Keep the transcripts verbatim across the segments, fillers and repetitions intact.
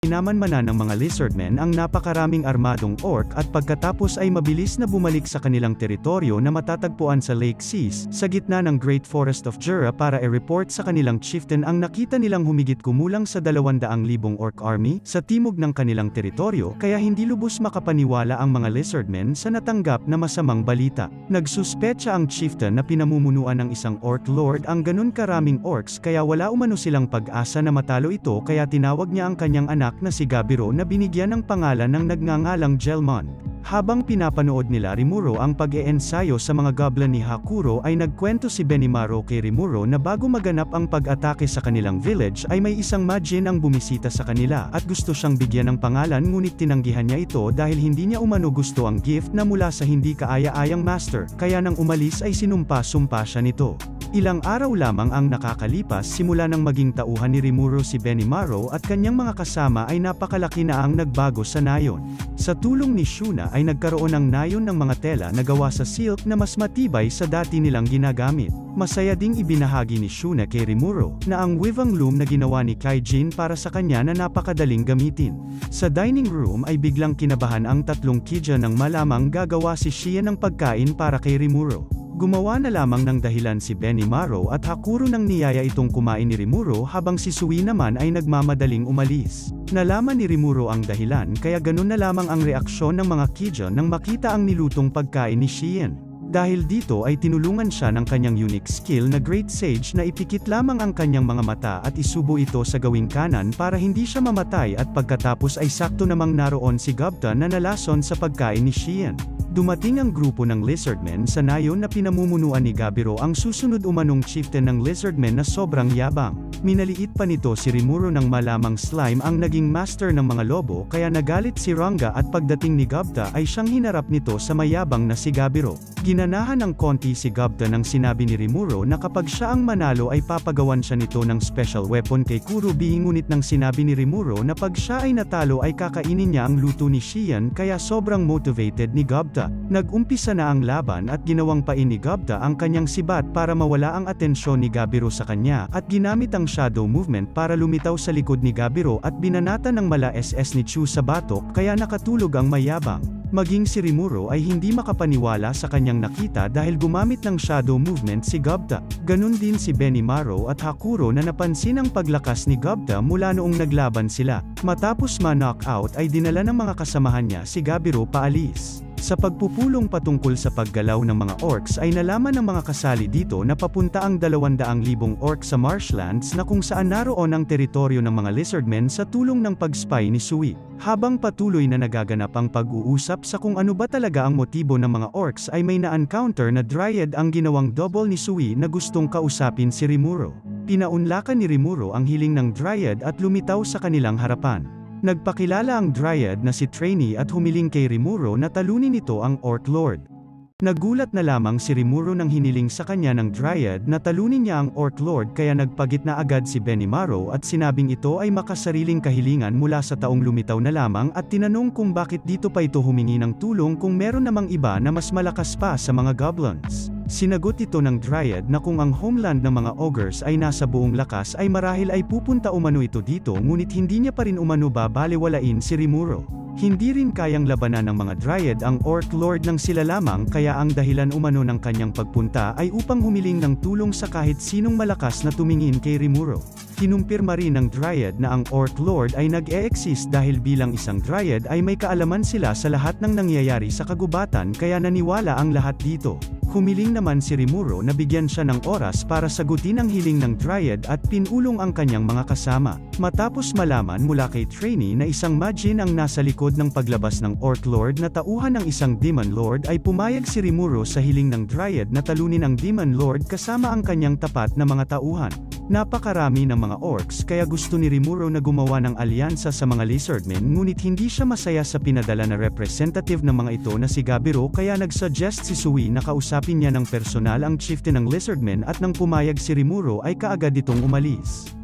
Pinamanmanan ng mga lizardmen ang napakaraming armadong orc at pagkatapos ay mabilis na bumalik sa kanilang teritoryo na matatagpuan sa Lake Seas, sa gitna ng Great Forest of Jura para i-report sa kanilang chieftain ang nakita nilang humigit kumulang sa dalawandang libong orc army sa timog ng kanilang teritoryo, kaya hindi lubos makapaniwala ang mga lizardmen sa natanggap na masamang balita. Nagsuspecha ang chieftain na pinamumunuan ng isang orc lord ang ganun karaming orcs kaya wala umano silang pag-asa na matalo ito, kaya tinawag niya ang kanyang anak na si Gabiro na binigyan ng pangalan ng nagngangalang Gelmond. Habang pinapanood nila Rimuro ang pag-e-ensayo sa mga goblin ni Hakuro ay nagkwento si Benimaru kay Rimuro na bago maganap ang pag-atake sa kanilang village ay may isang Majin ang bumisita sa kanila at gusto siyang bigyan ng pangalan, ngunit tinanggihan niya ito dahil hindi niya umano gusto ang gift na mula sa hindi kaaya-ayang master, kaya nang umalis ay sinumpa-sumpa siya nito. Ilang araw lamang ang nakakalipas simula nang maging tauhan ni Rimuro si Benimaru at kanyang mga kasama ay napakalaki na ang nagbago sa nayon. Sa tulong ni Shuna ay nagkaroon ng nayon ng mga tela na gawa sa silk na mas matibay sa dati nilang ginagamit. Masaya ding ibinahagi ni Shuna kay Rimuro na ang weaving loom na ginawa ni Kaijin para sa kanya na napakadaling gamitin. Sa dining room ay biglang kinabahan ang tatlong kidja nang malamang gagawa si Shia ng pagkain para kay Rimuro. Gumawa na lamang ng dahilan si Benimaru at Hakuro nang niyaya itong kumain ni Rimuro habang si Sui naman ay nagmamadaling umalis. Nalaman ni Rimuro ang dahilan kaya ganun na lamang ang reaksyon ng mga kidja nang makita ang nilutong pagkain ni Shien. Dahil dito ay tinulungan siya ng kanyang unique skill na Great Sage na ipikit lamang ang kanyang mga mata at isubo ito sa gawing kanan para hindi siya mamatay, at pagkatapos ay sakto namang naroon si Gobta na nalason sa pagkain ni Shien. Dumating ang grupo ng lizardmen sa nayon na pinamumunuan ni Gabiro, ang susunod umanong chieftain ng lizardmen na sobrang yabang. Minaliit pa nito si Rimuro nang malamang slime ang naging master ng mga lobo, kaya nagalit si Ranga at pagdating ni Gobta ay siyang hinarap nito sa mayabang na si Gabiro. Ginanahan ng konti si Gobta nang sinabi ni Rimuro na kapag siya ang manalo ay papagawan siya nito ng special weapon kay Kurubi, ngunit nang sinabi ni Rimuro na pag siya ay natalo ay kakainin niya ang luto ni Shian, kaya sobrang motivated ni Gobta. Nag-umpisa na ang laban at ginawang pain ni Gobta ang kanyang sibat para mawala ang atensyon ni Gabiro sa kanya, at ginamit ang shadow movement para lumitaw sa likod ni Gabiro at binanata ng mala S S ni Chu sa batok, kaya nakatulog ang mayabang. Maging si Rimuro ay hindi makapaniwala sa kanyang nakita dahil gumamit ng shadow movement si Gobta. Ganun din si Benimaru at Hakuro na napansin ang paglakas ni Gobta mula noong naglaban sila. Matapos ma-knockout ay dinala ng mga kasamahan niya si Gabiro paalis. Sa pagpupulong patungkol sa paggalaw ng mga orcs ay nalaman ng mga kasali dito na papunta ang dalawandang libong orc sa marshlands na kung saan naroon ang teritoryo ng mga lizardmen sa tulong ng pag-spy ni Sui. Habang patuloy na nagaganap ang pag-uusap sa kung ano ba talaga ang motibo ng mga orcs ay may na-encounter na dryad ang ginawang double ni Sui na gustong kausapin si Rimuro. Pinaunlakan ni Rimuro ang hiling ng dryad at lumitaw sa kanilang harapan. Nagpakilala ang dryad na si Trainee at humiling kay Rimuro na talunin nito ang Orc Lord. Nagulat na lamang si Rimuro nang hiniling sa kanya ng dryad na talunin niya ang Orc Lord, kaya nagpagitna agad si Benimaru at sinabing ito ay makasariling kahilingan mula sa taong lumitaw na lamang, at tinanong kung bakit dito pa ito humingi ng tulong kung meron namang iba na mas malakas pa sa mga goblins. Sinagot ito ng dryad na kung ang homeland ng mga ogres ay nasa buong lakas ay marahil ay pupunta umano ito dito, ngunit hindi niya pa rin umano babalewalain si Rimuro. Hindi rin kayang labanan ng mga dryad ang Orc Lord nang sila lamang, kaya ang dahilan umano ng kanyang pagpunta ay upang humiling ng tulong sa kahit sinong malakas na tumingin kay Rimuro. Kinumpirma rin ng dryad na ang Orc Lord ay nag-e-exist dahil bilang isang dryad ay may kaalaman sila sa lahat ng nangyayari sa kagubatan, kaya naniwala ang lahat dito. Humiling naman si Rimuro na bigyan siya ng oras para sagutin ang hiling ng dryad at pinulong ang kanyang mga kasama. Matapos malaman mula kay Trainee na isang Majin ang nasa likod ng paglabas ng Orc Lord na tauhan ng isang Demon Lord, ay pumayag si Rimuro sa hiling ng dryad na talunin ang Demon Lord kasama ang kanyang tapat na mga tauhan. Napakarami ng mga orcs kaya gusto ni Rimuro na gumawa ng alyansa sa mga lizardmen, ngunit hindi siya masaya sa pinadala na representative ng mga ito na si Gabiro, kaya nagsuggest si Sui na kausapin niya ng personal ang chieftain ng lizardmen, at nang pumayag si Rimuro ay kaagad itong umalis.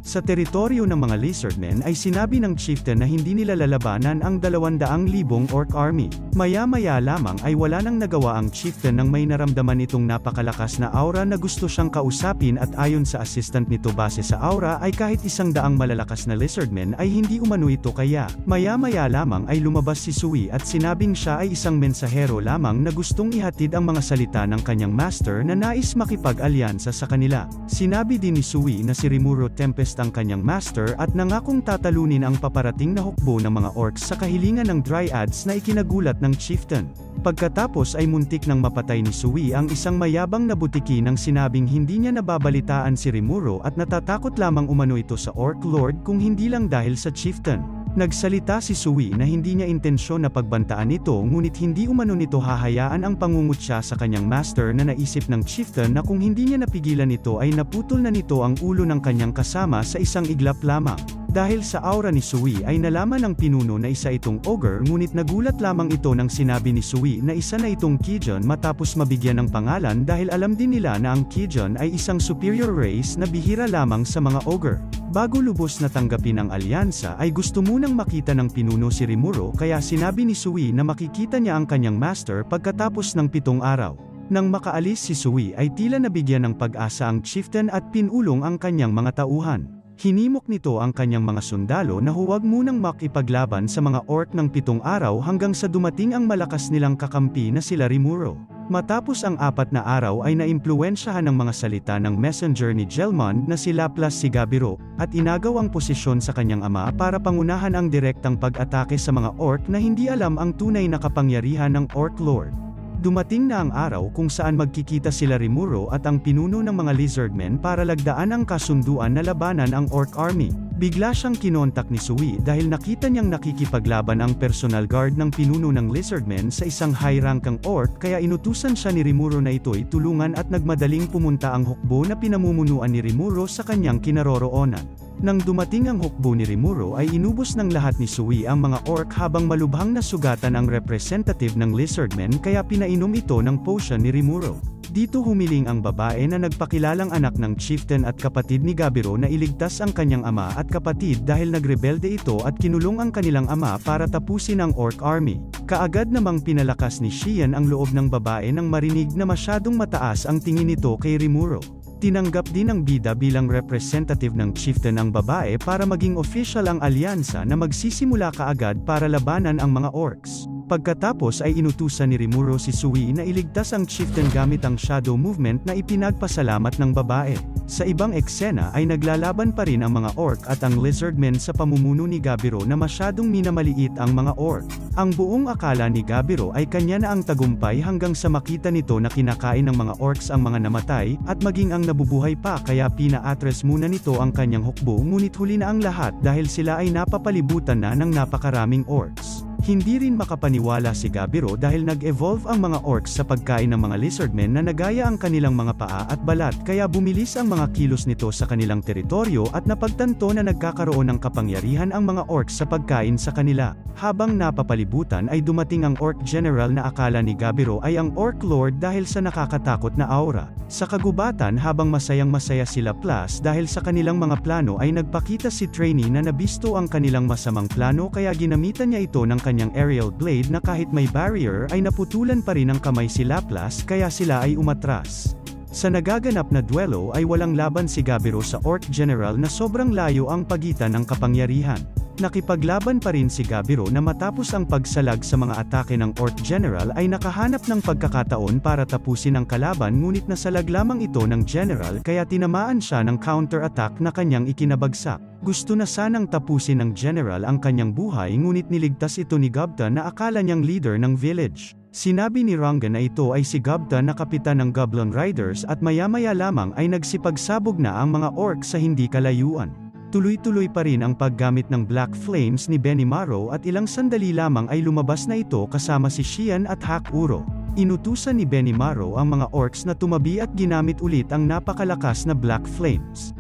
Sa teritoryo ng mga lizardmen ay sinabi ng chieftain na hindi nila lalabanan ang dalawandang libong orc army. Maya-maya lamang ay wala nang nagawa ang chieftain nang may naramdaman itong napakalakas na aura na gusto siyang kausapin at ayon sa assistant nito base sa aura ay kahit isang daang malalakas na lizardmen ay hindi umano ito kaya. Maya-maya lamang ay lumabas si Sui at sinabing siya ay isang mensahero lamang na gustong ihatid ang mga salita ng kanyang master na nais makipag-alyansa sa kanila. Sinabi din ni Sui na si Rimuro Tempest ang kanyang master at nangakong tatalunin ang paparating na hukbo ng mga orcs sa kahilingan ng dryads na ikinagulat ng chieftain. Pagkatapos ay muntik nang mapatay ni Sui ang isang mayabang na butiki nang sinabing hindi niya nababalitaan si Rimuro at natatakot lamang umano ito sa orc lord kung hindi lang dahil sa chieftain. Nagsalita si Sui na hindi niya intensyon na pagbantaan ito ngunit hindi umano nito hahayaan ang pangungutya sa kanyang master na naisip ng chieftain na kung hindi niya napigilan ito ay naputol na nito ang ulo ng kanyang kasama sa isang iglap lamang. Dahil sa aura ni Sui ay nalaman ng pinuno na isa itong ogre ngunit nagulat lamang ito nang sinabi ni Sui na isa na itong Kijon matapos mabigyan ng pangalan dahil alam din nila na ang Kijon ay isang superior race na bihira lamang sa mga ogre. Bago lubos na tanggapin ang alyansa ay gusto munang makita ng pinuno si Rimuro kaya sinabi ni Sui na makikita niya ang kanyang master pagkatapos ng pitong araw. Nang makaalis si Sui ay tila nabigyan ng pag-asa ang chieftain at pinulong ang kanyang mga tauhan. Hinimok nito ang kanyang mga sundalo na huwag munang makipaglaban sa mga orc ng pitong araw hanggang sa dumating ang malakas nilang kakampi na sila Rimuro. Matapos ang apat na araw ay naimpluwensyahan ng mga salita ng messenger ni Gelmond na si Laplas Sigabiro, at inagaw ang posisyon sa kanyang ama para pangunahan ang direktang pag-atake sa mga orc na hindi alam ang tunay na kapangyarihan ng orc lord. Dumating na ang araw kung saan magkikita sila Rimuro at ang pinuno ng mga lizardmen para lagdaan ang kasunduan na labanan ang orc army. Bigla siyang kinontak ni Sui dahil nakita niyang nakikipaglaban ang personal guard ng pinuno ng lizardmen sa isang high-rankang orc kaya inutusan siya ni Rimuro na ito'y tulungan at nagmadaling pumunta ang hukbo na pinamumunuan ni Rimuro sa kanyang kinaroroonan. Nang dumating ang hukbo ni Rimuro ay inubos ng lahat ni Sui ang mga orc habang malubhang nasugatan ang representative ng lizardmen kaya pinainom ito ng potion ni Rimuro. Dito humiling ang babae na nagpakilalang anak ng chieftain at kapatid ni Gabiro na iligtas ang kanyang ama at kapatid dahil nagrebelde ito at kinulong ang kanilang ama para tapusin ang orc army. Kaagad namang pinalakas ni Shian ang loob ng babae nang marinig na masyadong mataas ang tingin nito kay Rimuro. Tinanggap din ng bida bilang representative ng chieftain ang babae para maging official ang alyansa na magsisimula kaagad para labanan ang mga orcs. Pagkatapos ay inutusan ni Rimuro si Sui na iligtas ang chieftain gamit ang shadow movement na ipinagpasalamat ng babae. Sa ibang eksena ay naglalaban pa rin ang mga orc at ang lizardmen sa pamumuno ni Gabiro na masyadong minamaliit ang mga orc. Ang buong akala ni Gabiro ay kanya na ang tagumpay hanggang sa makita nito na kinakain ng mga orcs ang mga namatay at maging ang nabubuhay pa kaya pina-address muna nito ang kanyang hukbo ngunit huli na ang lahat dahil sila ay napapalibutan na ng napakaraming orcs. Hindi rin makapaniwala si Gabiro dahil nag-evolve ang mga orcs sa pagkain ng mga lizardmen na nagaya ang kanilang mga paa at balat kaya bumilis ang mga kilos nito sa kanilang teritoryo at napagtanto na nagkakaroon ng kapangyarihan ang mga orcs sa pagkain sa kanila. Habang napapalibutan ay dumating ang orc general na akala ni Gabiro ay ang orc lord dahil sa nakakatakot na aura. Sa kagubatan habang masayang masaya sila plus dahil sa kanilang mga plano ay nagpakita si trainee na nabisto ang kanilang masamang plano kaya ginamitan niya ito ng kanyang aerial blade na kahit may barrier ay naputulan pa rin ang kamay si Laplas kaya sila ay umatras. Sa nagaganap na duelo ay walang laban si Gabiro sa orc general na sobrang layo ang pagitan ng kapangyarihan. Nakipaglaban pa rin si Gabiro na matapos ang pagsalag sa mga atake ng orc general ay nakahanap ng pagkakataon para tapusin ang kalaban ngunit nasalag lamang ito ng general kaya tinamaan siya ng counter-attack na kanyang ikinabagsak. Gusto na sanang tapusin ng general ang kanyang buhay ngunit niligtas ito ni Gobta na akala niyang leader ng village. Sinabi ni Ranga na ito ay si Gobta na kapitan ng Goblin Riders at maya-maya lamang ay nagsipagsabog na ang mga orc sa hindi kalayuan. Tuloy-tuloy pa rin ang paggamit ng Black Flames ni Benimaru at ilang sandali lamang ay lumabas na ito kasama si Shian at Hakuro. Inutusan ni Benimaru ang mga orcs na tumabi at ginamit ulit ang napakalakas na Black Flames.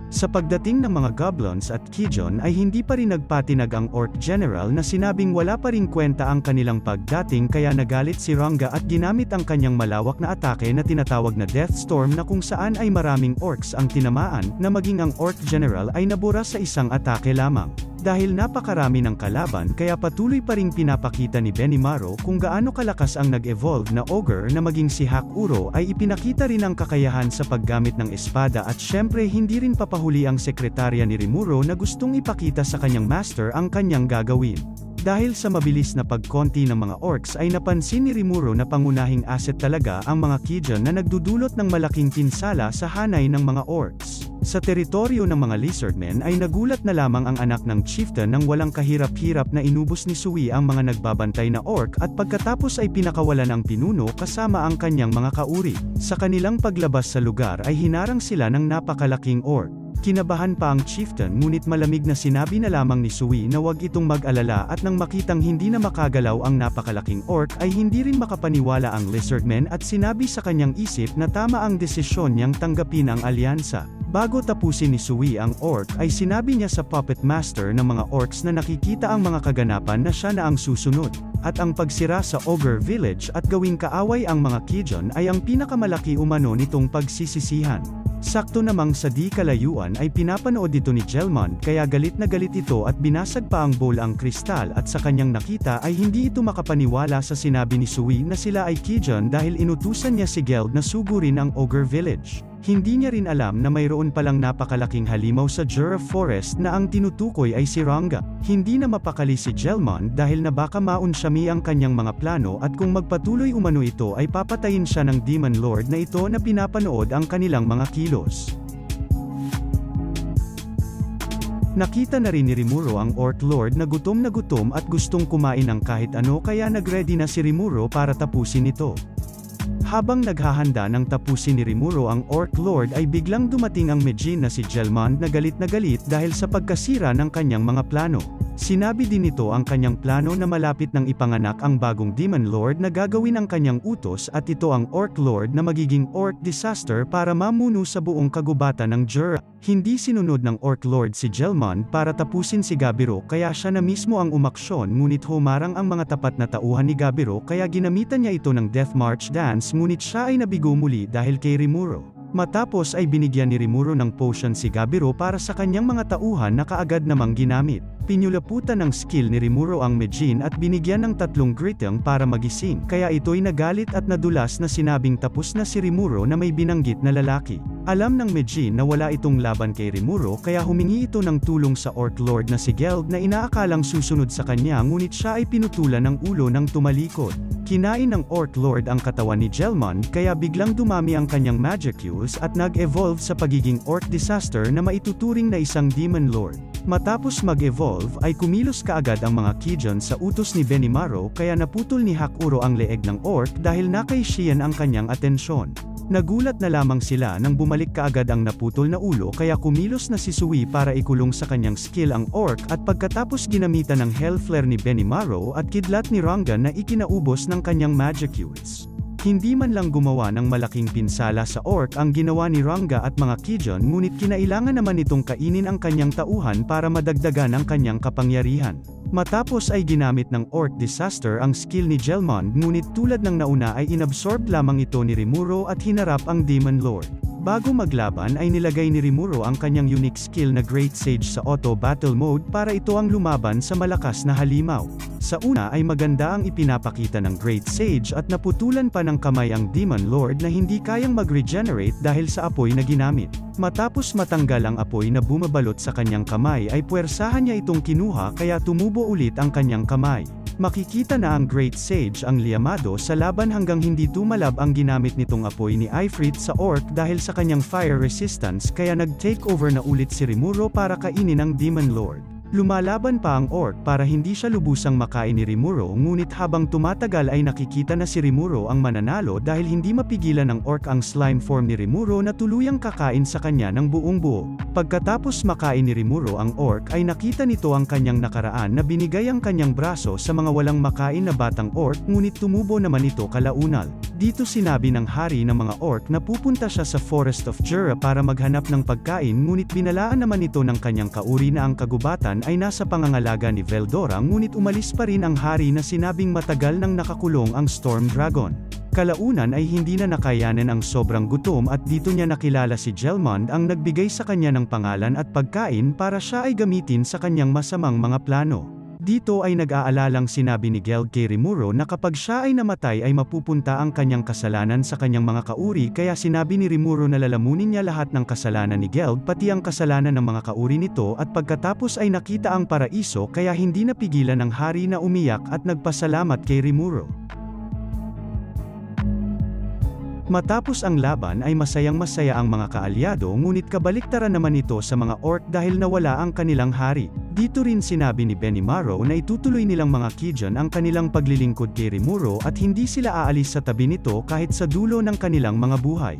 Sa pagdating ng mga goblins at Kijon ay hindi pa rin nagpatinag ang Orc General na sinabing wala pa ring kwenta ang kanilang pagdating kaya nagalit si Rangga at ginamit ang kanyang malawak na atake na tinatawag na Death Storm na kung saan ay maraming orcs ang tinamaan na maging ang Orc General ay nabura sa isang atake lamang. Dahil napakarami ng kalaban kaya patuloy pa ring pinapakita ni Benimaru kung gaano kalakas ang nag-evolve na ogre na maging si Hakuro ay ipinakita rin ang kakayahan sa paggamit ng espada at syempre hindi rin papahuli ang sekretarya ni Rimuro na gustong ipakita sa kanyang master ang kanyang gagawin. Dahil sa mabilis na pagkonti ng mga orcs ay napansin ni Rimuro na pangunahing asset talaga ang mga Kijon na nagdudulot ng malaking pinsala sa hanay ng mga orcs. Sa teritoryo ng mga lizardmen ay nagulat na lamang ang anak ng chieftain nang walang kahirap-hirap na inubos ni Sui ang mga nagbabantay na orc at pagkatapos ay pinakawalan ang pinuno kasama ang kanyang mga kauri. Sa kanilang paglabas sa lugar ay hinarang sila ng napakalaking orc. Kinabahan pa ang chieftain ngunit malamig na sinabi na lamang ni Sui na wag itong mag-alala at nang makitang hindi na makagalaw ang napakalaking orc ay hindi rin makapaniwala ang lizardmen at sinabi sa kanyang isip na tama ang desisyon niyang tanggapin ang alyansa. Bago tapusin ni Sui ang orc ay sinabi niya sa puppet master ng mga orcs na nakikita ang mga kaganapan na siya na ang susunod. At ang pagsira sa Ogre Village at gawing kaaway ang mga Kijon ay ang pinakamalaki umano nitong pagsisisihan. Sakto namang sa di kalayuan ay pinapanood ito ni Jelmond kaya galit na galit ito at binasag pa ang bowl ang kristal at sa kanyang nakita ay hindi ito makapaniwala sa sinabi ni Sui na sila ay Kijon dahil inutusan niya si Geld na sugurin ang Ogre Village. Hindi niya rin alam na mayroon palang napakalaking halimaw sa Jura Forest na ang tinutukoy ay si Rangga. Hindi na mapakali si Jelmond dahil na baka maunsyami ang kanyang mga plano at kung magpatuloy umano ito ay papatayin siya ng Demon Lord na ito na pinapanood ang kanilang mga kilos. Nakita na rin ni Rimuro ang Orc Lord na gutom na gutom at gustong kumain ng kahit ano kaya nagready na si Rimuro para tapusin ito. Habang naghahanda ng tapusin ni Rimuro ang Orc Lord ay biglang dumating ang Meijin na si Jelmond na galit na galit dahil sa pagkasira ng kanyang mga plano. Sinabi din nito ang kanyang plano na malapit ng ipanganak ang bagong Demon Lord na gagawin ang kanyang utos at ito ang Orc Lord na magiging Orc Disaster para mamuno sa buong kagubatan ng Jura. Hindi sinunod ng Orc Lord si Jelmond para tapusin si Gabiro kaya siya na mismo ang umaksyon ngunit humarang ang mga tapat na tauhan ni Gabiro kaya ginamitan niya ito ng Death March Dance ngunit siya ay nabigo muli dahil kay Rimuro. Matapos ay binigyan ni Rimuro ng potion si Gabiro para sa kanyang mga tauhan na kaagad namang ginamit. Pinyulaputan ng skill ni Rimuro ang Meijin at binigyan ng tatlong gritang para magising, kaya ito'y nagalit at nadulas na sinabing tapos na si Rimuro na may binanggit na lalaki. Alam ng Meijin na wala itong laban kay Rimuro kaya humingi ito ng tulong sa Orc Lord na si Geld na inaakalang susunod sa kanya ngunit siya ay pinutulan ng ulo ng tumalikod. Kinain ng Orc Lord ang katawan ni Jelmond kaya biglang dumami ang kanyang Magicuse at nag-evolve sa pagiging Orc Disaster na maituturing na isang Demon Lord. Matapos mag-evolve ay kumilos kaagad ang mga Kijon sa utos ni Benimaru kaya naputol ni Hakuro ang leeg ng orc dahil nakay Shian ang kanyang atensyon. Nagulat na lamang sila nang bumalik kaagad ang naputol na ulo kaya kumilos na si Sui para ikulong sa kanyang skill ang orc at pagkatapos ginamitan ng Hell Flare ni Benimaru at kidlat ni Rangga na ikinaubos ng kanyang Magicuse. Hindi man lang gumawa ng malaking pinsala sa orc ang ginawa ni Rangga at mga Kijon ngunit kinailangan naman itong kainin ang kanyang tauhan para madagdagan ang kanyang kapangyarihan. Matapos ay ginamit ng Orc Disaster ang skill ni Jelmond ngunit tulad ng nauna ay inabsorb lamang ito ni Rimuro at hinarap ang Demon Lord. Bago maglaban ay nilagay ni Rimuro ang kanyang unique skill na Great Sage sa Auto Battle Mode para ito ang lumaban sa malakas na halimaw. Sa una ay maganda ang ipinapakita ng Great Sage at naputulan pa ng kamay ang Demon Lord na hindi kayang mag-regenerate dahil sa apoy na ginamit. Matapos matanggal ang apoy na bumabalot sa kanyang kamay ay puwersahan niya itong kinuha kaya tumubo ulit ang kanyang kamay. Makikita na ang Great Sage ang liyamado sa laban hanggang hindi tumalab ang ginamit nitong apoy ni Ifrit sa orc dahil sa kanyang fire resistance kaya nag-take over na ulit si Rimuro para kainin ang Demon Lord. Lumalaban pa ang orc para hindi siya lubusang makain ni Rimuro, ngunit habang tumatagal ay nakikita na si Rimuro ang mananalo dahil hindi mapigilan ng orc ang slime form ni Rimuro na tuluyang kakain sa kanya ng buong buo. Pagkatapos makain ni Rimuro ang orc ay nakita nito ang kanyang nakaraan na binigay ang kanyang braso sa mga walang makain na batang orc, ngunit tumubo naman ito kalaunal. Dito sinabi ng hari ng mga orc na pupunta siya sa Forest of Jura para maghanap ng pagkain, ngunit binalaan naman ito ng kanyang kauri na ang kagubatan ay nasa pangangalaga ni Veldora, ngunit umalis pa rin ang hari na sinabing matagal nang nakakulong ang Storm Dragon. Kalaunan ay hindi na nakayanan ang sobrang gutom at dito niya nakilala si Gelmond ang nagbigay sa kanya ng pangalan at pagkain para siya ay gamitin sa kanyang masamang mga plano. Dito ay nag-aalalang sinabi ni Geld kay Rimuro na kapag siya ay namatay ay mapupunta ang kanyang kasalanan sa kanyang mga kauri, kaya sinabi ni Rimuro na lalamunin niya lahat ng kasalanan ni Geld pati ang kasalanan ng mga kauri nito, at pagkatapos ay nakita ang paraiso kaya hindi napigilan ng hari na umiyak at nagpasalamat kay Rimuro. Matapos ang laban ay masayang-masaya ang mga kaalyado, ngunit kabaliktaran naman ito sa mga orc dahil nawala ang kanilang hari. Dito rin sinabi ni Benimaru na itutuloy nilang mga Kijun ang kanilang paglilingkod kay Rimuro at hindi sila aalis sa tabi nito kahit sa dulo ng kanilang mga buhay.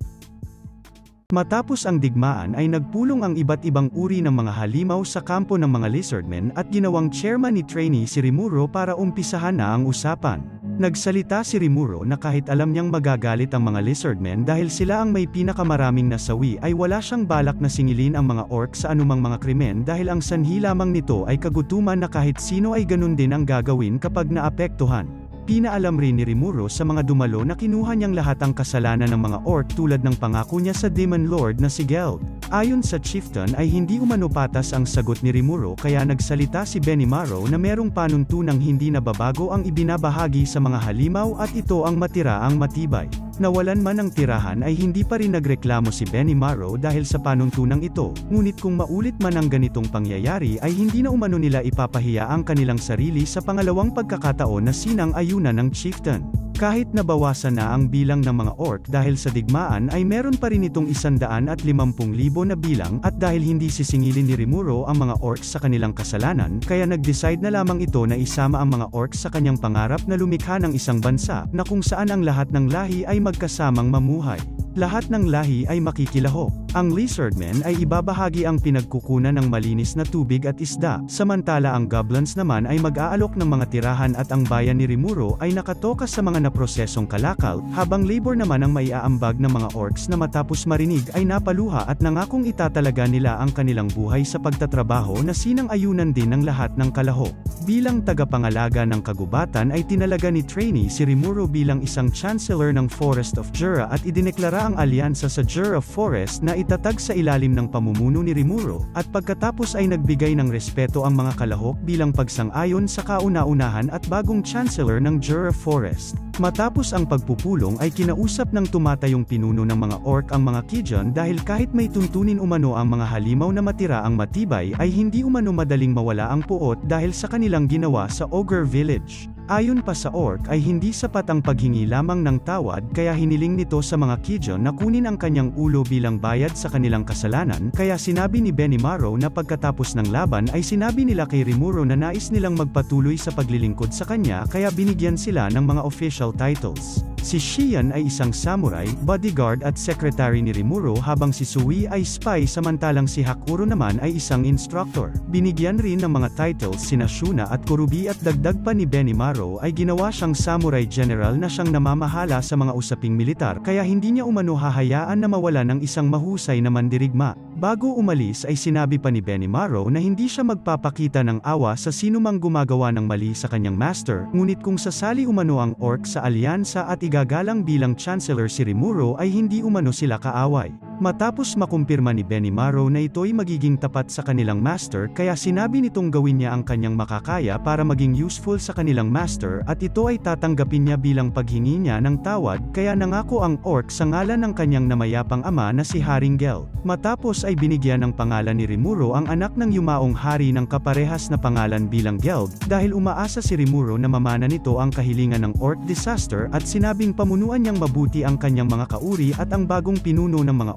Matapos ang digmaan ay nagpulong ang iba't ibang uri ng mga halimaw sa kampo ng mga lizardmen at ginawang chairman ni trainee si Rimuro para umpisahan na ang usapan. Nagsalita si Rimuro na kahit alam niyang magagalit ang mga lizardmen dahil sila ang may pinakamaraming nasawi, ay wala siyang balak na singilin ang mga orc sa anumang mga krimen dahil ang sanhi lamang nito ay kagutuman na kahit sino ay ganun din ang gagawin kapag naapektuhan. Pinaalam rin ni Rimuro sa mga dumalo na kinuha niyang lahat ang kasalanan ng mga orc tulad ng pangako niya sa Demon Lord na si Geld. Ayon sa chieftain ay hindi umano patas ang sagot ni Rimuro, kaya nagsalita si Benimaru na merong panuntunang hindi nababago ang ibinabahagi sa mga halimaw at ito ang matira ang matibay. Nawalan man ng tirahan ay hindi pa rin nagreklamo si Benimaru dahil sa panuntunang ito, ngunit kung maulit man ang ganitong pangyayari ay hindi na umano nila ipapahiya ang kanilang sarili sa pangalawang pagkakataon na sinang-ayunan ng chieftain. Kahit nabawasan na ang bilang ng mga orc dahil sa digmaan ay meron pa rin itong isandaan at limampung libo na bilang, at dahil hindi sisingilin ni Rimuro ang mga orcs sa kanilang kasalanan, kaya nag-decide na lamang ito na isama ang mga orcs sa kanyang pangarap na lumikha ng isang bansa na kung saan ang lahat ng lahi ay magkasamang mamuhay. Lahat ng lahi ay makikilahok. Ang lizardmen ay ibabahagi ang pinagkukunan ng malinis na tubig at isda, samantala ang goblins naman ay mag-aalok ng mga tirahan at ang bayan ni Rimuro ay nakatokas sa mga naprosesong kalakal, habang labor naman ang maiaambag ng mga orcs na matapos marinig ay napaluha at nangakong itatalaga nila ang kanilang buhay sa pagtatrabaho na sinang-ayunan din ng lahat ng kalahok. Bilang tagapangalaga ng kagubatan ay tinalaga ni trainee si Rimuro bilang isang chancellor ng Forest of Jura at idineklara ang alyansa sa Jura Forest na itatag sa ilalim ng pamumuno ni Rimuro, at pagkatapos ay nagbigay ng respeto ang mga kalahok bilang pagsang-ayon sa kauna-unahan at bagong chancellor ng Jura Forest. Matapos ang pagpupulong ay kinausap ng tumatayong pinuno ng mga orc ang mga Kijun dahil kahit may tuntunin umano ang mga halimaw na matira ang matibay ay hindi umano madaling mawala ang puot dahil sa kanilang ginawa sa Ogre Village. Ayon pa sa orc ay hindi sapat ang paghingi lamang ng tawad, kaya hiniling nito sa mga Kijun na kunin ang kanyang ulo bilang bayad sa kanilang kasalanan, kaya sinabi ni Benimaru na pagkatapos ng laban ay sinabi nila kay Rimuro na nais nilang magpatuloy sa paglilingkod sa kanya kaya binigyan sila ng mga official titles. Si Shian ay isang samurai, bodyguard at secretary ni Rimuro habang si Sui ay spy samantalang si Hakuro naman ay isang instructor. Binigyan rin ng mga titles sina Shuna at Kurubi at dagdag pa ni Benimaru ay ginawa siyang samurai general na siyang namamahala sa mga usaping militar kaya hindi niya umano hahayaan na mawala ng isang mahusay na mandirigma. Bago umalis ay sinabi pa ni Benimaru na hindi siya magpapakita ng awa sa sinumang gumagawa ng mali sa kanyang master, ngunit kung sasali umano ang orc sa alyansa at igagalang bilang chancellor si Rimuro ay hindi umano sila kaaway. Matapos makumpirma ni Benimaru na ito'y magiging tapat sa kanilang master kaya sinabi nitong gawin niya ang kanyang makakaya para maging useful sa kanilang master at ito ay tatanggapin niya bilang paghingi niya ng tawad, kaya nangako ang orc sa ngalan ng kanyang namayapang ama na si Haring Geld. Matapos ay binigyan ng pangalan ni Rimuro ang anak ng yumaong hari ng kaparehas na pangalan bilang Geld, dahil umaasa si Rimuro na mamana nito ang kahilingan ng orc disaster at sinabing pamunuan niyang mabuti ang kanyang mga kauri at ang bagong pinuno ng mga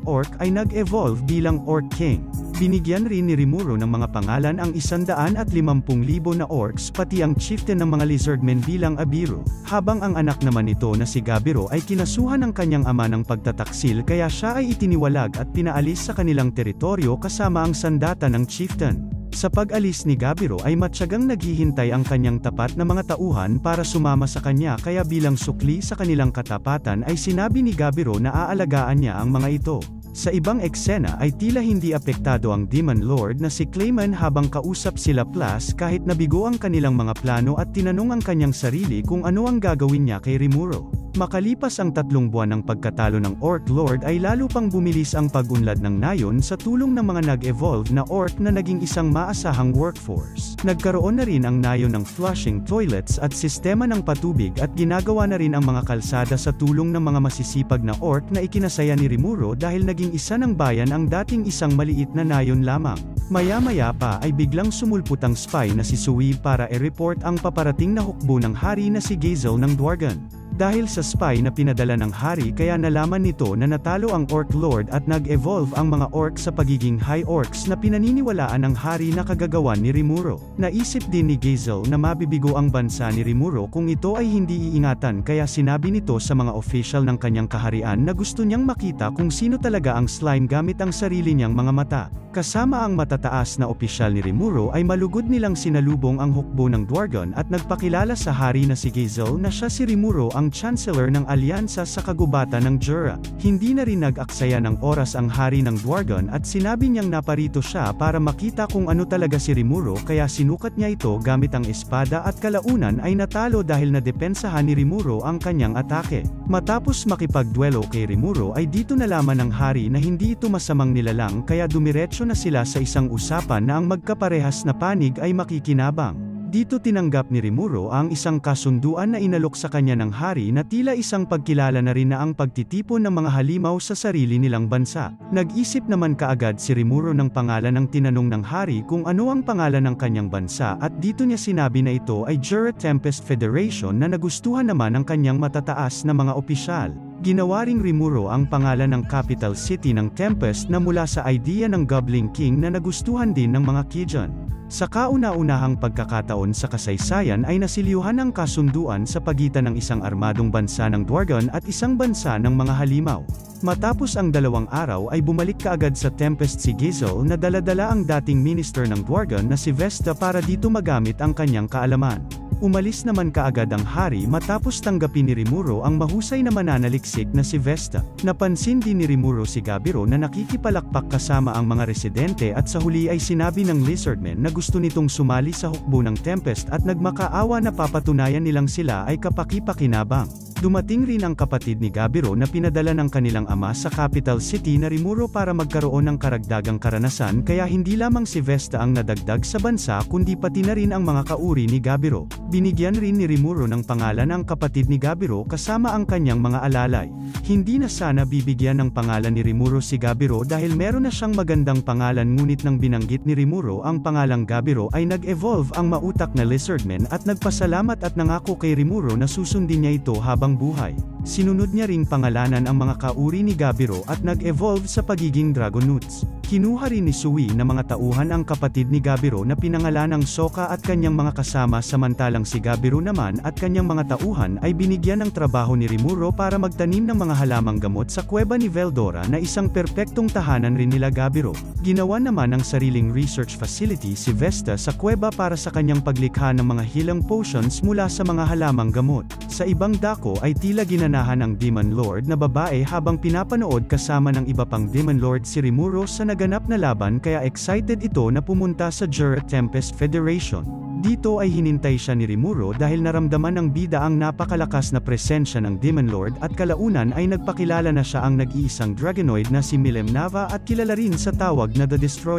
orc ay nag-evolve bilang Orc King. Binigyan rin ni Rimuru ng mga pangalan ang isandaan at limampung libo na orcs pati ang chieftain ng mga lizardmen bilang Abiru, habang ang anak naman nito na si Gabiro ay kinasuhan ng kanyang ama ng pagtataksil kaya siya ay itiniwalag at pinaalis sa kanilang teritoryo kasama ang sandata ng chieftain. Sa pag-alis ni Gabiro ay matyagang naghihintay ang kanyang tapat na mga tauhan para sumama sa kanya kaya bilang sukli sa kanilang katapatan ay sinabi ni Gabiro na aalagaan niya ang mga ito. Sa ibang eksena ay tila hindi apektado ang Demon Lord na si Clayman habang kausap sila Plus kahit nabigo ang kanilang mga plano at tinanong ang kanyang sarili kung ano ang gagawin niya kay Rimuru. Makalipas ang tatlong buwan ng pagkatalo ng Orc Lord ay lalo pang bumilis ang pag-unlad ng Nayon sa tulong ng mga nag-evolve na orc na naging isang maasahang workforce. Nagkaroon na rin ang Nayon ng flushing toilets at sistema ng patubig at ginagawa na rin ang mga kalsada sa tulong ng mga masisipag na orc na ikinasaya ni Rimuru dahil naging isa ng bayan ang dating isang maliit na Nayon lamang. Maya-maya pa ay biglang sumulpot ang spy na si Sui para i-report ang paparating na hukbo ng hari na si Gazel ng Dwargon. Dahil sa spy na pinadala ng hari kaya nalaman nito na natalo ang Orc Lord at nag-evolve ang mga orc sa pagiging High Orcs na pinaniniwalaan ng hari na kagagawan ni Rimuru. Naisip din ni Gazel na mabibigo ang bansa ni Rimuru kung ito ay hindi iingatan kaya sinabi nito sa mga official ng kanyang kaharian na gusto niyang makita kung sino talaga ang slime gamit ang sarili niyang mga mata. Kasama ang matataas na opisyal ni Rimuru ay malugod nilang sinalubong ang hukbo ng Dwargon at nagpakilala sa hari na si Gazel na siya si Rimuru ang Chancellor ng alyansa sa kagubatan ng Jura. Hindi na rin nag-aksaya ng oras ang hari ng Dwargon at sinabi niyang naparito siya para makita kung ano talaga si Rimuru kaya sinukat niya ito gamit ang espada at kalaunan ay natalo dahil nadepensahan ni Rimuru ang kanyang atake. Matapos makipagduelo kay Rimuru ay dito nalaman ng hari na hindi ito masamang nilalang kaya dumiretso na sila sa isang usapan na ang magkaparehas na panig ay makikinabang. Dito tinanggap ni Rimuru ang isang kasunduan na inalok sa kanya ng hari na tila isang pagkilala na rin na ang pagtitipon ng mga halimaw sa sarili nilang bansa. Nag-isip naman kaagad si Rimuru ng pangalan ng tinanong ng hari kung ano ang pangalan ng kanyang bansa at dito niya sinabi na ito ay Jura Tempest Federation na nagustuhan naman ng kanyang matataas na mga opisyal. Ginawa ring Rimuru ang pangalan ng capital city ng Tempest na mula sa idea ng Goblin King na nagustuhan din ng mga Kijon. Sa kauna-unahang pagkakataon sa kasaysayan ay nasiliuhan ang kasunduan sa pagitan ng isang armadong bansa ng Dwargon at isang bansa ng mga halimaw. Matapos ang dalawang araw ay bumalik kaagad sa Tempest si Gazel na dala-dala ang dating minister ng Dwargon na si Vesta para dito magamit ang kanyang kaalaman. Umalis naman kaagad ang hari matapos tanggapin ni Rimuru ang mahusay na mananaliksik na si Vesta. Napansin din ni Rimuru si Gabiro na nakikipalakpak kasama ang mga residente at sa huli ay sinabi ng Lizardmen na gusto nitong sumali sa hukbo ng Tempest at nagmakaawa na papatunayan nilang sila ay kapaki-pakinabang. Dumating rin ang kapatid ni Gabiro na pinadala ng kanilang ama sa capital city na Rimuru para magkaroon ng karagdagang karanasan kaya hindi lamang si Vesta ang nadagdag sa bansa kundi pati na rin ang mga kauri ni Gabiro. Binigyan rin ni Rimuru ng pangalan ang kapatid ni Gabiro kasama ang kanyang mga alalay. Hindi na sana bibigyan ng pangalan ni Rimuru si Gabiro dahil meron na siyang magandang pangalan ngunit nang binanggit ni Rimuru ang pangalang Gabiro ay nag-evolve ang mautak na Lizardmen at nagpasalamat at nangako kay Rimuru na susundin niya ito habang buhay. Sinunod niya ring pangalanan ang mga kauri ni Gabiro at nag-evolve sa pagiging Dragonauts. Kinuha rin ni Sui na mga tauhan ang kapatid ni Gabiro na pinangalanang Sokka at kanyang mga kasama samantalang si Gabiro naman at kanyang mga tauhan ay binigyan ng trabaho ni Rimuru para magtanim ng mga halamang gamot sa kuweba ni Veldora na isang perpektong tahanan rin nila Gabiro. Ginawa naman ng sariling research facility si Vesta sa kuweba para sa kanyang paglikha ng mga healing potions mula sa mga halamang gamot. Sa ibang dako ay tila ginanahan ng Demon Lord na babae habang pinapanood kasama ng iba pang Demon Lord si Rimuru sa naganap na laban kaya excited ito na pumunta sa Jura Tempest Federation. Dito ay hinintay siya ni Rimuru dahil naramdaman ng bida ang napakalakas na presensya ng Demon Lord at kalaunan ay nagpakilala na siya ang nag-iisang Dragonoid na si Milemnava at kilala rin sa tawag na The Destroyer.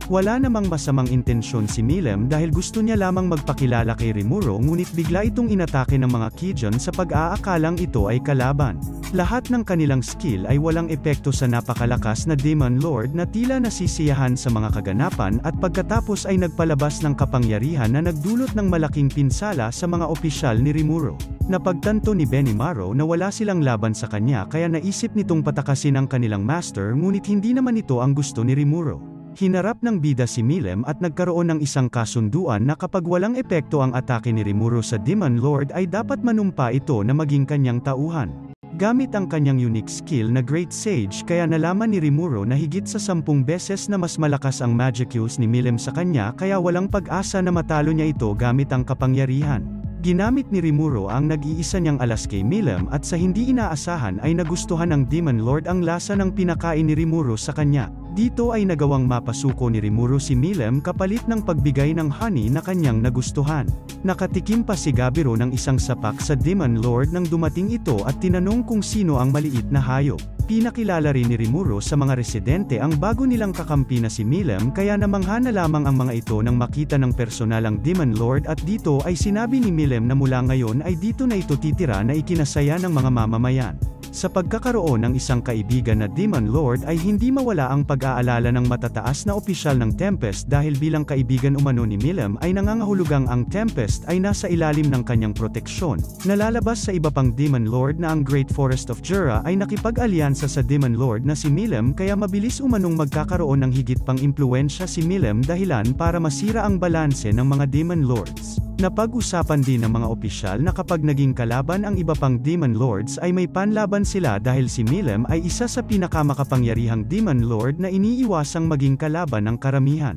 Wala namang masamang intensyon si Milim dahil gusto niya lamang magpakilala kay Rimuro ngunit bigla itong inatake ng mga Kijun sa pag-aakalang ito ay kalaban. Lahat ng kanilang skill ay walang epekto sa napakalakas na Demon Lord na tila nasisiyahan sa mga kaganapan at pagkatapos ay nagpalabas ng kapangyarihan na nagdulot ng malaking pinsala sa mga opisyal ni Rimuro. Napagtanto ni Benimaru na wala silang laban sa kanya kaya naisip nitong patakasin ang kanilang master ngunit hindi naman ito ang gusto ni Rimuro. Hinarap ng bida si Milim at nagkaroon ng isang kasunduan na kapag walang epekto ang atake ni Rimuro sa Demon Lord ay dapat manumpa ito na maging kanyang tauhan. Gamit ang kanyang unique skill na Great Sage kaya nalaman ni Rimuro na higit sa sampung beses na mas malakas ang magic use ni Milim sa kanya kaya walang pag-asa na matalo niya ito gamit ang kapangyarihan. Ginamit ni Rimuro ang nag-iisa niyang alas kay Milim at sa hindi inaasahan ay nagustuhan ng Demon Lord ang lasa ng pinakain ni Rimuro sa kanya. Dito ay nagawang mapasuko ni Rimuro si Milim kapalit ng pagbigay ng honey na kanyang nagustuhan. Nakatikim pa si Gabiro ng isang sapak sa Demon Lord nang dumating ito at tinanong kung sino ang maliit na hayop. Pinakilala rin ni Rimuro sa mga residente ang bago nilang kakampi na si Milim kaya namangha na lamang ang mga ito nang makita ng personalang Demon Lord at dito ay sinabi ni Milim na mula ngayon ay dito na ito titira na ikinasaya ng mga mamamayan. Sa pagkakaroon ng isang kaibigan na Demon Lord ay hindi mawala ang pag-aalala ng matataas na opisyal ng Tempest dahil bilang kaibigan umano ni Milim ay nangangahulugang ang Tempest ay nasa ilalim ng kanyang proteksyon. Nalalabas sa iba pang Demon Lord na ang Great Forest of Jura ay nakipag-alyansa sa Demon Lord na si Milim kaya mabilis umanong magkakaroon ng higit pang impluensya si Milim dahilan para masira ang balanse ng mga Demon Lords. Napag-usapan din ng mga opisyal na kapag naging kalaban ang iba pang Demon Lords ay may panlaban sila dahil si Milim ay isa sa pinakamakapangyarihang Demon Lord na iniiwasang maging kalaban ng karamihan.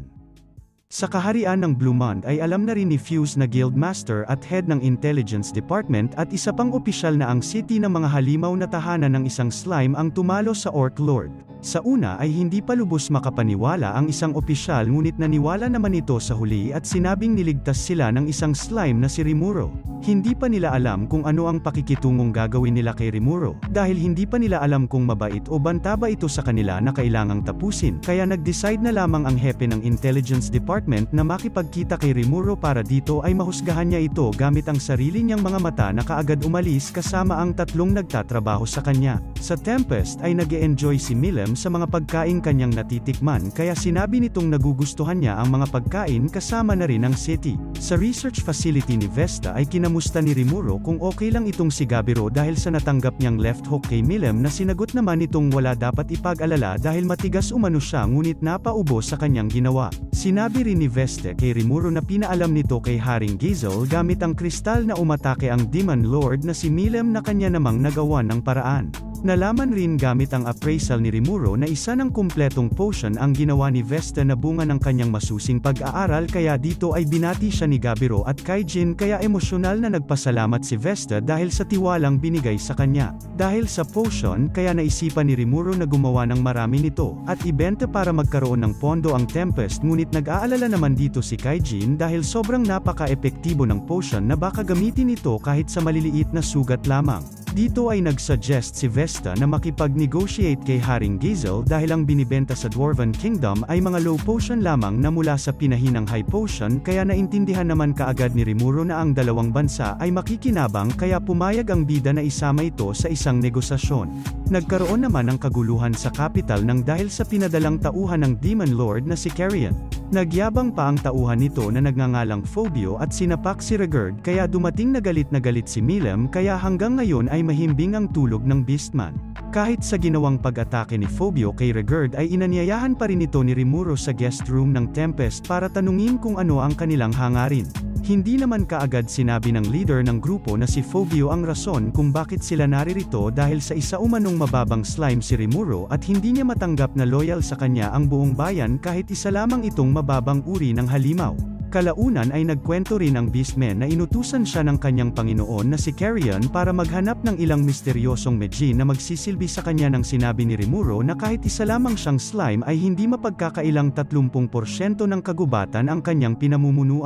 Sa kaharian ng Bluemond ay alam na rin ni Fuse na Guildmaster at head ng Intelligence Department at isa pang opisyal na ang city ng mga halimaw na tahanan ng isang slime ang tumalo sa Orc Lord. Sa una ay hindi pa lubos makapaniwala ang isang opisyal ngunit naniwala naman ito sa huli at sinabing niligtas sila ng isang slime na si Rimuro. Hindi pa nila alam kung ano ang pakikitungong gagawin nila kay Rimuro, dahil hindi pa nila alam kung mabait o banta ba ito sa kanila na kailangang tapusin, kaya nag-decide na lamang ang hepe ng Intelligence Department na makipagkita kay Rimuro para dito ay mahusgahan niya ito gamit ang sarili niyang mga mata na kaagad umalis kasama ang tatlong nagtatrabaho sa kanya. Sa Tempest ay nag-e-enjoy si Milim sa mga pagkain kanyang natitikman kaya sinabi nitong nagugustuhan niya ang mga pagkain kasama na rin ang city. Sa research facility ni Vesta ay kinamusta ni Rimuro kung okay lang itong si Gabiro dahil sa natanggap niyang left hook kay Milim na sinagot naman itong wala dapat ipag-alala dahil matigas umano siya ngunit napaubo sa kanyang ginawa. Sinabi rin ni Vesta kay Rimuro na pinaalam nito kay Haring Gizel gamit ang kristal na umatake ang Demon Lord na si Milim na kanya namang nagawa ng paraan. Nalaman rin gamit ang appraisal ni Rimuro na isa ng kumpletong potion ang ginawa ni Vesta na bunga ng kanyang masusing pag-aaral kaya dito ay binati siya ni Gabiro at Kaijin kaya emosyonal na nagpasalamat si Vesta dahil sa tiwalang binigay sa kanya. Dahil sa potion kaya naisipan ni Rimuro na gumawa ng marami nito at ibenta para magkaroon ng pondo ang Tempest ngunit nag-aalala naman dito si Kaijin dahil sobrang napaka-epektibo ng potion na baka gamitin ito kahit sa maliliit na sugat lamang. Dito ay nag-suggest si Vesta na makipag-negotiate kay Haring Gizel dahil ang binibenta sa Dwarven Kingdom ay mga low potion lamang na mula sa pinahinang high potion kaya naintindihan naman kaagad ni Rimuro na ang dalawang bansa ay makikinabang kaya pumayag ang bida na isama ito sa isang negosasyon. Nagkaroon naman ng kaguluhan sa capital nang dahil sa pinadalang tauhan ng Demon Lord na si Carrion. Nagyabang pa ang tauhan nito na nagngangalang Phobio at sinapak si Regerd kaya dumating na galit na galit si Milim kaya hanggang ngayon ay mahimbing ang tulog ng Beastman. Kahit sa ginawang pag-atake ni Phobio kay Regerd ay inanyayahan pa rin ito ni Rimuro sa guest room ng Tempest para tanungin kung ano ang kanilang hangarin. Hindi naman kaagad sinabi ng leader ng grupo na si Phobio ang rason kung bakit sila naririto dahil sa isa umanong mababang slime si Rimuro at hindi niya matanggap na loyal sa kanya ang buong bayan kahit isa lamang itong mababang uri ng halimaw. Kalaunan ay nagkwento rin ang Beastman na inutusan siya ng kanyang Panginoon na si Carrion para maghanap ng ilang misteryosong Medjin na magsisilbi sa kanya nang sinabi ni Rimuro na kahit isa lamang siyang slime ay hindi mapagkakailang tatlumpung porsyento ng kagubatan ang kanyang pinamumunuan.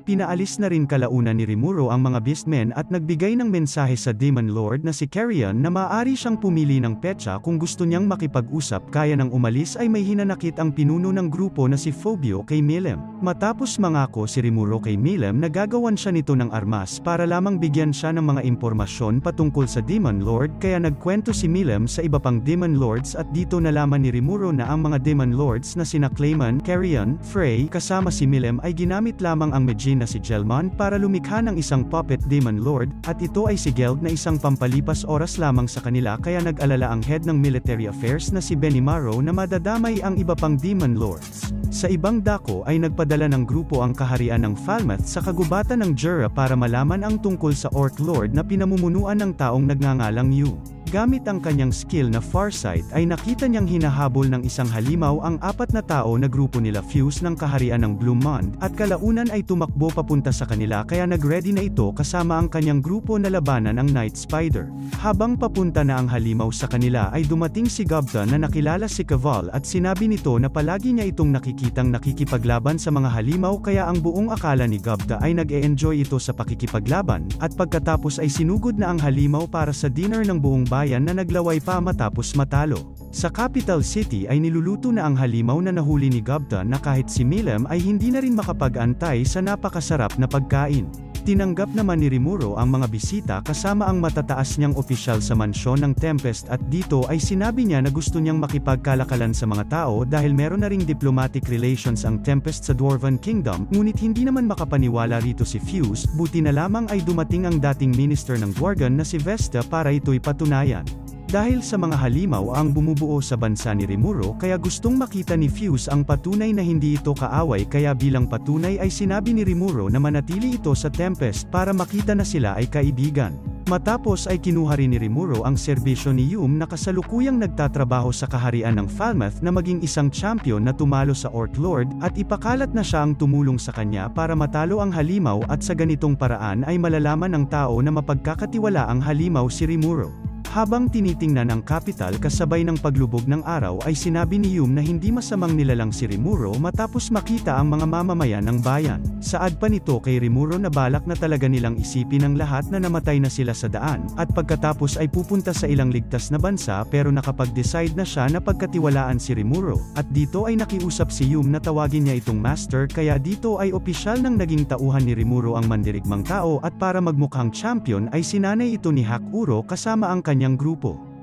pinaalis na rin kalaunan ni Rimuru ang mga Beastmen at nagbigay ng mensahe sa Demon Lord na si Carrion na maaari siyang pumili ng petsa kung gusto niyang makipag-usap. Kaya nang umalis ay may hinanakit ang pinuno ng grupo na si Phobio kay Milim. Matapos mangako si Rimuru kay Milim na gagawan siya nito ng armas para lamang bigyan siya ng mga impormasyon patungkol sa Demon Lord, kaya nagkwento si Milim sa iba pang Demon Lords at dito nalaman ni Rimuru na ang mga Demon Lords na sina Clayman, Carrion, Frey, kasama si Milim ay ginamit lamang ang Majin na si Gelmon para lumikha ng isang puppet Demon Lord, at ito ay si Geld na isang pampalipas oras lamang sa kanila, kaya nag-alala ang head ng military affairs na si Benimaru na madadamay ang iba pang Demon Lords. Sa ibang dako ay nagpadala ng grupo ang kaharian ng Falmouth sa kagubatan ng Jura para malaman ang tungkol sa Orc Lord na pinamumunuan ng taong nagngangalang Yu. Gamit ang kanyang skill na Farsight ay nakita niyang hinahabol ng isang halimaw ang apat na tao na grupo nila Fuse ng kaharian ng Blue Mond, at kalaunan ay tumakbo papunta sa kanila, kaya nagready na ito kasama ang kanyang grupo na labanan ang Night Spider. Habang papunta na ang halimaw sa kanila ay dumating si Gobta na nakilala si Caval at sinabi nito na palagi niya itong nakikitang nakikipaglaban sa mga halimaw, kaya ang buong akala ni Gobta ay nag-e-enjoy ito sa pakikipaglaban, at pagkatapos ay sinugod na ang halimaw para sa dinner ng buong bayan na naglaway pa matapos matalo. Sa capital city ay niluluto na ang halimaw na nahuli ni Gobta na kahit si Milim ay hindi na rin makapag-antay sa napakasarap na pagkain. Tinanggap naman ni Rimuru ang mga bisita kasama ang matataas niyang opisyal sa mansyon ng Tempest, at dito ay sinabi niya na gusto niyang makipagkalakalan sa mga tao dahil meron na ring diplomatic relations ang Tempest sa Dwarven Kingdom, ngunit hindi naman makapaniwala rito si Fuse, buti na lamang ay dumating ang dating minister ng Dwargon na si Vesta para ito'y patunayan. Dahil sa mga halimaw ang bumubuo sa bansa ni Rimuru, kaya gustong makita ni Fuse ang patunay na hindi ito kaaway, kaya bilang patunay ay sinabi ni Rimuru na manatili ito sa Tempest para makita na sila ay kaibigan. Matapos ay kinuha rin ni Rimuru ang serbisyo ni Yum na kasalukuyang nagtatrabaho sa kaharian ng Falmouth na maging isang champion na tumalo sa Orc Lord, at ipakalat na siya ang tumulong sa kanya para matalo ang halimaw, at sa ganitong paraan ay malalaman ng tao na mapagkakatiwala ang halimaw si Rimuru. Habang tinitingnan ang capital kasabay ng paglubog ng araw ay sinabi ni Yum na hindi masamang nilalang si Rimuru matapos makita ang mga mamamayan ng bayan. Saad pa nito kay Rimuru na balak na talaga nilang isipin ng lahat na namatay na sila sa daan, at pagkatapos ay pupunta sa ilang ligtas na bansa, pero nakapag-decide na siya na pagkatiwalaan si Rimuru, at dito ay nakiusap si Yum na tawagin niya itong master, kaya dito ay opisyal nang naging tauhan ni Rimuru ang mandirigmang tao, at para magmukhang champion ay sinanay ito ni Hakuro kasama ang kanyang grupo.